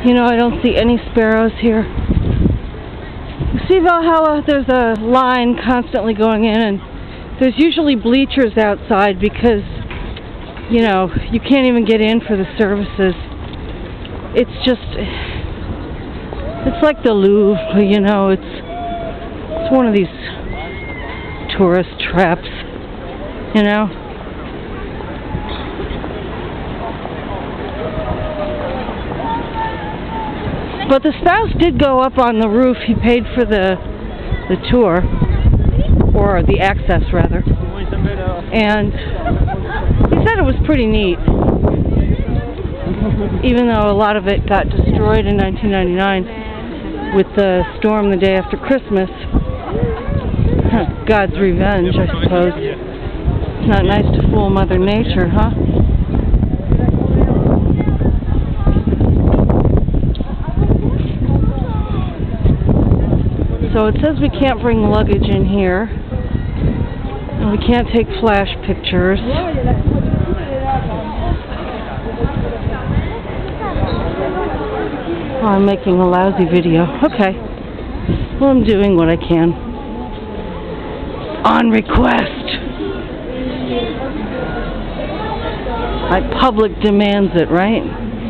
You know, I don't see any sparrows here. You see, Valhalla, there's a line constantly going in, and there's usually bleachers outside because, you know, you can't even get in for the services. It's just, it's like the Louvre, you know, it's one of these tourist traps, you know. But the spouse did go up on the roof. He paid for the tour, or the access rather, and he said it was pretty neat, even though a lot of it got destroyed in 1999 with the storm the day after Christmas. God's revenge, I suppose. It's not nice to fool Mother Nature, huh? So it says we can't bring luggage in here, and we can't take flash pictures. Oh, I'm making a lousy video. Okay. Well, I'm doing what I can. On request. My public demands it, right?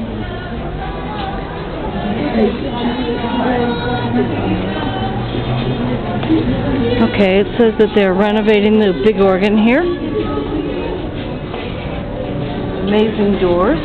Okay, it says that they're renovating the big organ here. Amazing doors.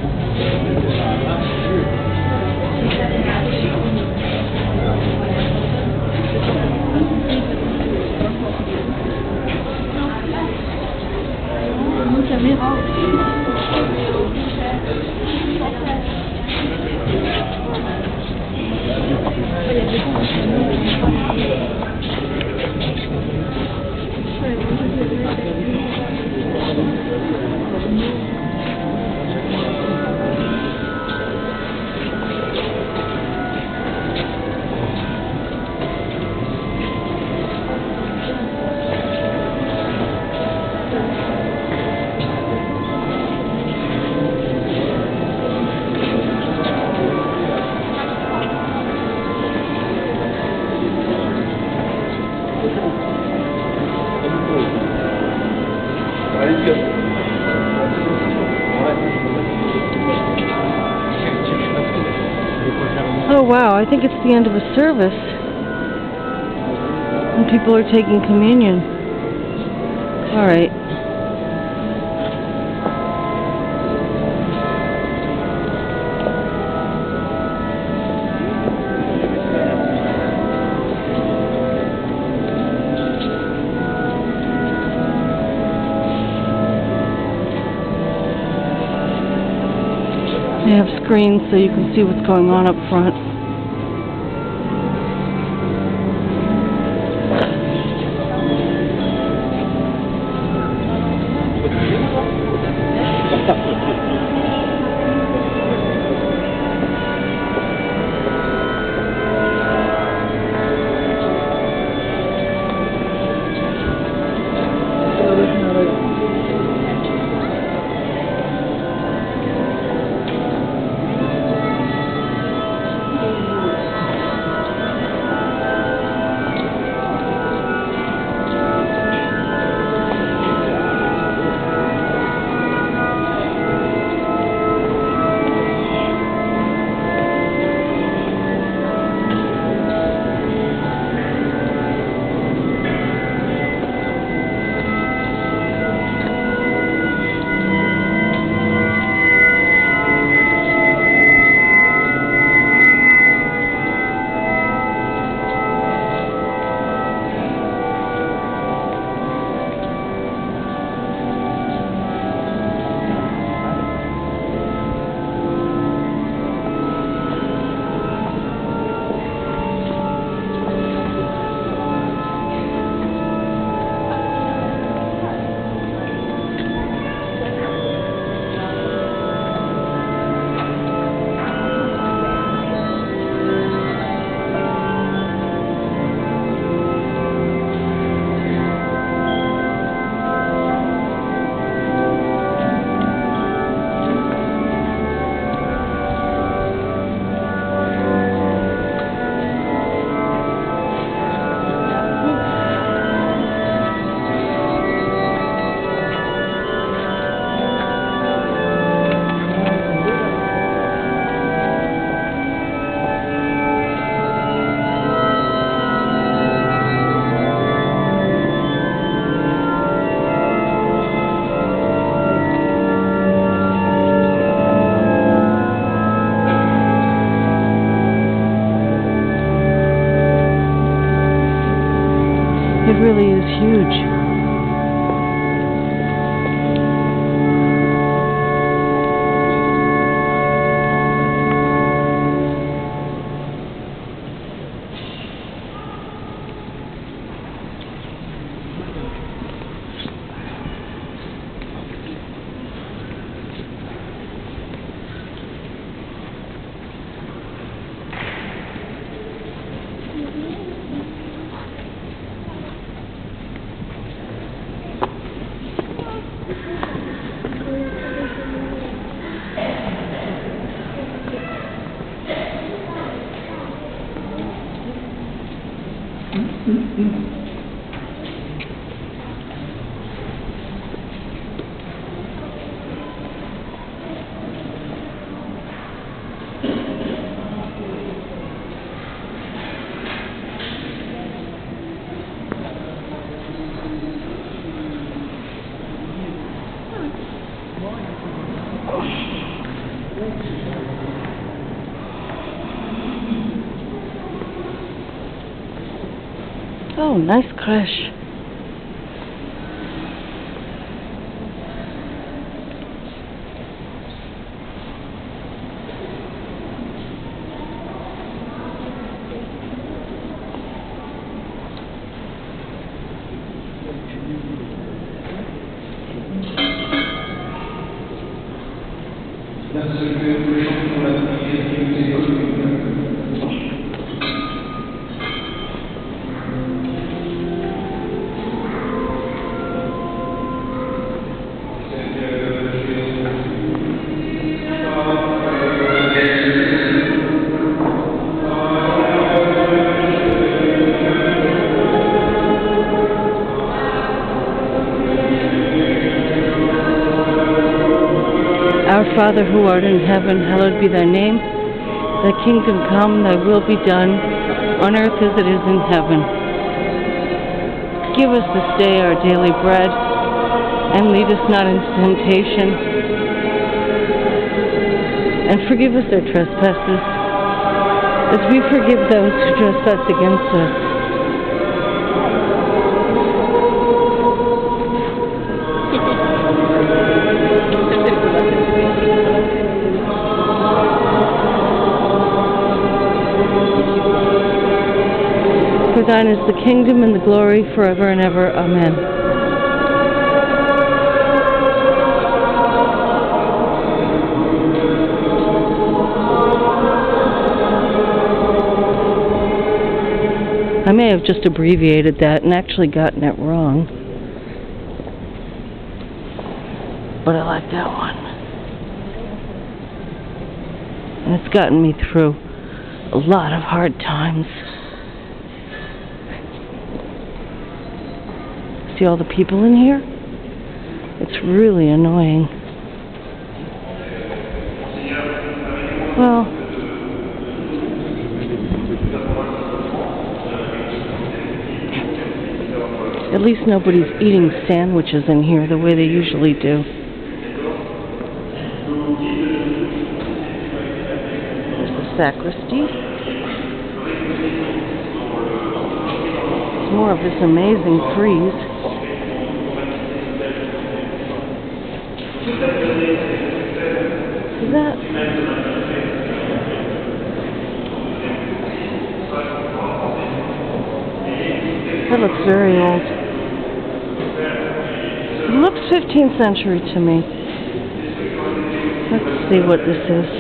Oh wow, I think it's the end of a service. And people are taking communion. Alright. They have screens so you can see what's going on up front. really is huge. Oh, nice crash. Our Father who art in heaven, hallowed be thy name. Thy kingdom come, thy will be done, on earth as it is in heaven. Give us this day our daily bread, and lead us not into temptation, and forgive us our trespasses, as we forgive those who trespass against us. For thine is the kingdom and the glory forever and ever. Amen. I may have just abbreviated that and actually gotten it wrong. But I like that one. And it's gotten me through a lot of hard times. See all the people in here? It's really annoying. Well, at least nobody's eating sandwiches in here the way they usually do. There's the sacristy. There's more of this amazing frieze. See that? That looks very old. It looks 15th century to me. Let's see what this is.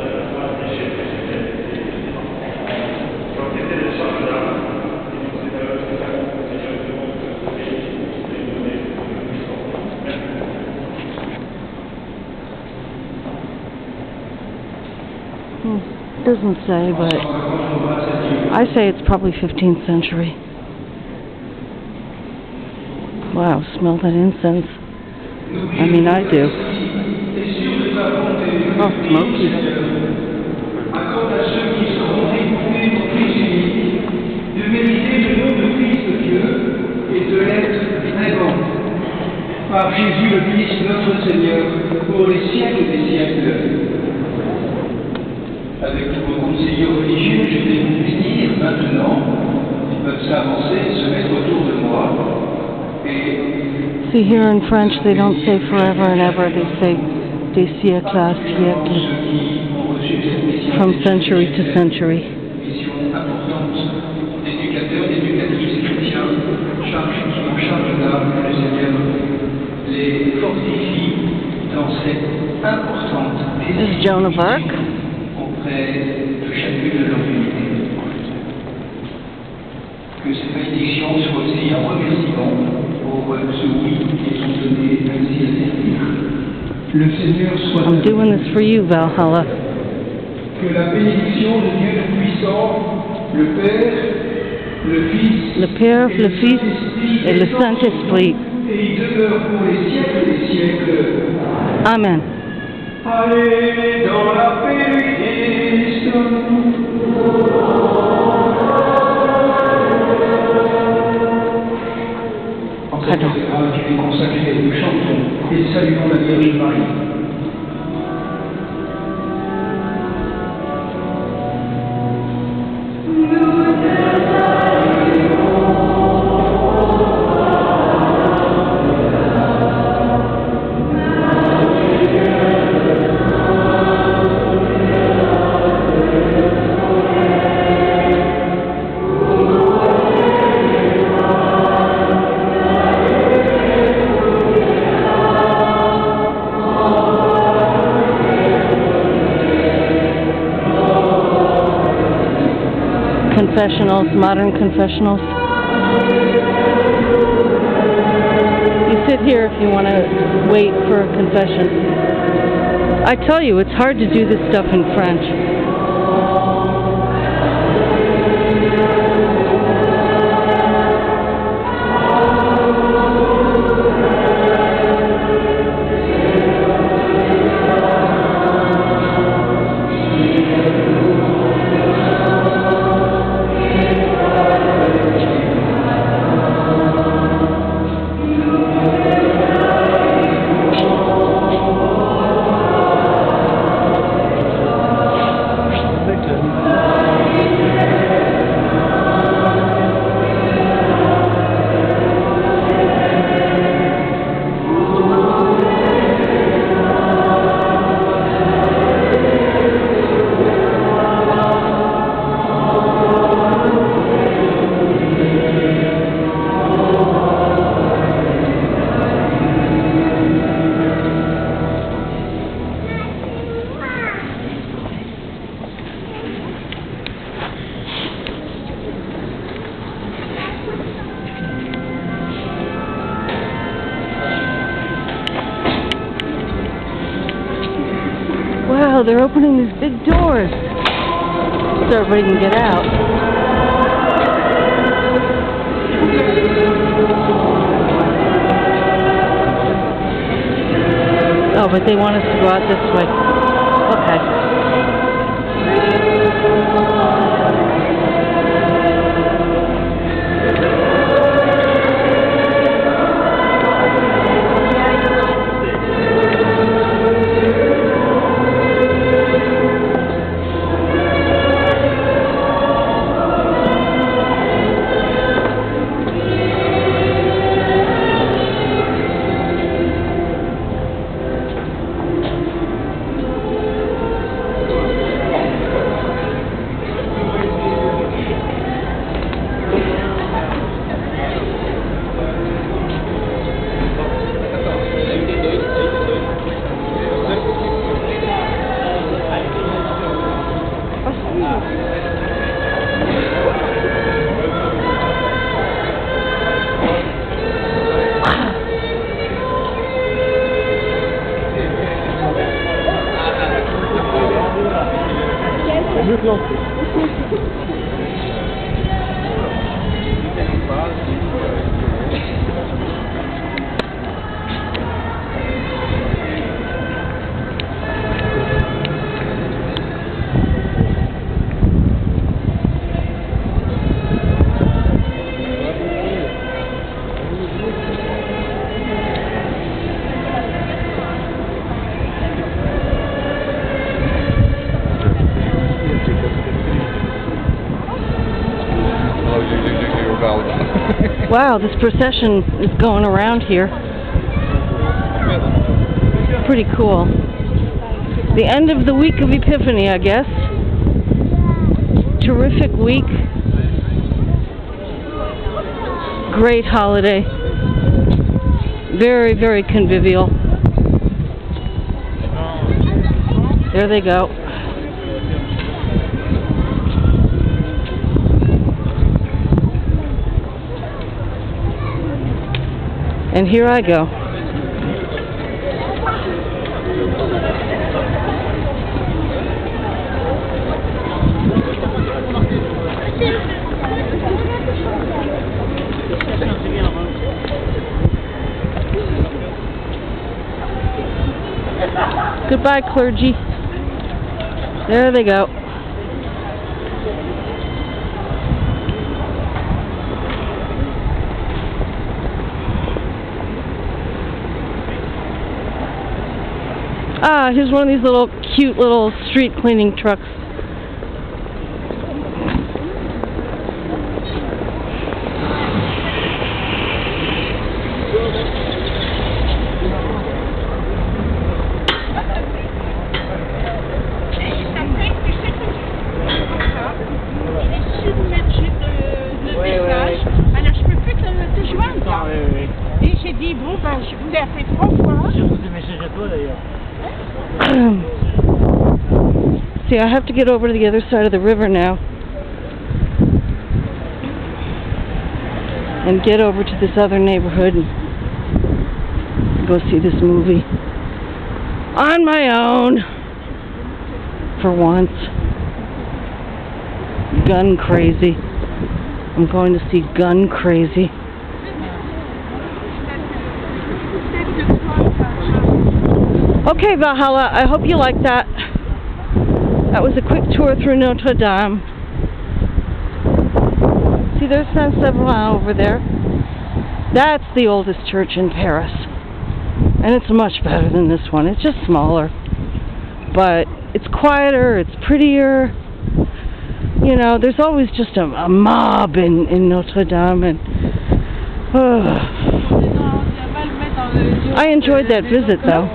Doesn't say, but I say it's probably 15th century. Wow, smell that incense. I mean, I do. Oh, smoky. Par Jésus le Christ, notre Seigneur, pour les siècles des siècles. Avec tous vos conseillers religieux, je vais vous bénir maintenant. Ils peuvent s'avancer et se mettre autour de moi. See, here in French, they don't say forever and ever. They say des siècles à siècles, from century to century. Mission importante d'éducateurs, d'éducatrices chrétiens, en charge d'âme que le Seigneur les fortifie dans cette importante décision auprès de chacune de leurs unités. Que cette bénédiction soit aussi un remerciement pour ce oui qu'ils ont donné ainsi à servir. Le Seigneur soit I'm doing this for you, Valhalla. que la bénédiction de Dieu Tout-Puissant, le Père, le Fils, Le Père, le Fils et le Saint-Esprit. et il demeure pour les siècles des siècles. Amen. Allez dans la paix du Christ. En cette cathédrale qui est consacrée, nous chantons et saluons la Vierge Marie. Confessionals, modern confessionals. You sit here if you want to wait for a confession. I tell you, it's hard to do this stuff in French. Wow, they're opening these big doors so everybody can get out. Oh, but they want us to go out this way. Okay. Wow, this procession is going around here. Pretty cool. The end of the week of Epiphany, I guess. Terrific week. Great holiday. Very, very convivial. There they go. And here I go. Goodbye, clergy. There they go. Ah, here's one of these little cute little street cleaning trucks. Et j'ai dit, bon, ben, je vous l'ai appelé 3 fois. Je vous ai messagé toi d'ailleurs. See, I have to get over to the other side of the river now and get over to this other neighborhood and go see this movie on my own for once. Gun Crazy. I'm going to see Gun Crazy. Okay, Valhalla, I hope you liked that. That was a quick tour through Notre Dame. See, there's Saint-Séverin over there. That's the oldest church in Paris. And it's much better than this one. It's just smaller. But it's quieter, it's prettier. You know, there's always just a mob in Notre Dame. And I enjoyed that visit, though.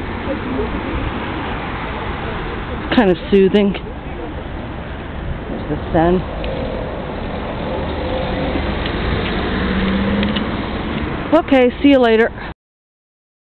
Kind of soothing. There's the sun. Okay, see you later.